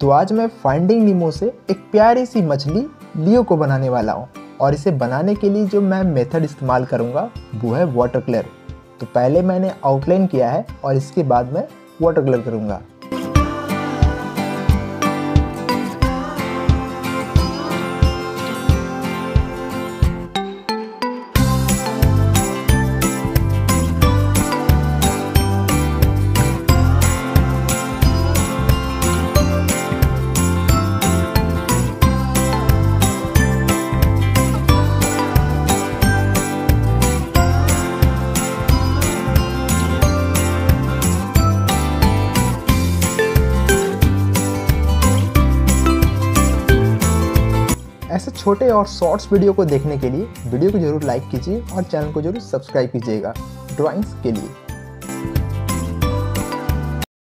तो आज मैं फाइंडिंग नीमो से एक प्यारी सी मछली लियो को बनाने वाला हूँ और इसे बनाने के लिए जो मैं मेथड इस्तेमाल करूँगा वो है वाटर कलर। तो पहले मैंने आउटलाइन किया है और इसके बाद मैं वाटर कलर करूँगा। ऐसे छोटे और शॉर्ट्स वीडियो को देखने के लिए वीडियो को जरूर लाइक कीजिए और चैनल को जरूर सब्सक्राइब कीजिएगा ड्राइंग्स के लिए।